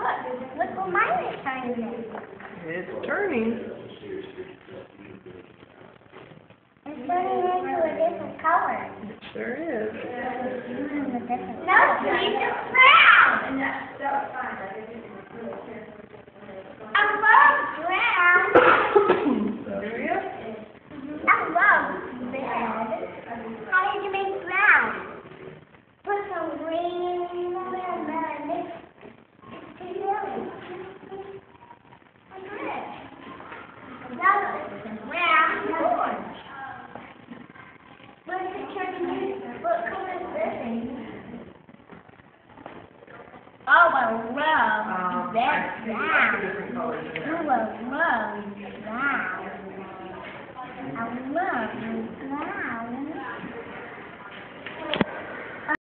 Look what mine is turning. It's turning. It's turning into a different color. It sure is. No, it's brown. I love brown. I love red. How did you make brown? Put some green in there and then mix it together. Like red. Now it's brown and orange. What is it turning into? What color is this? Oh, I love that brown. Oh, I love brown.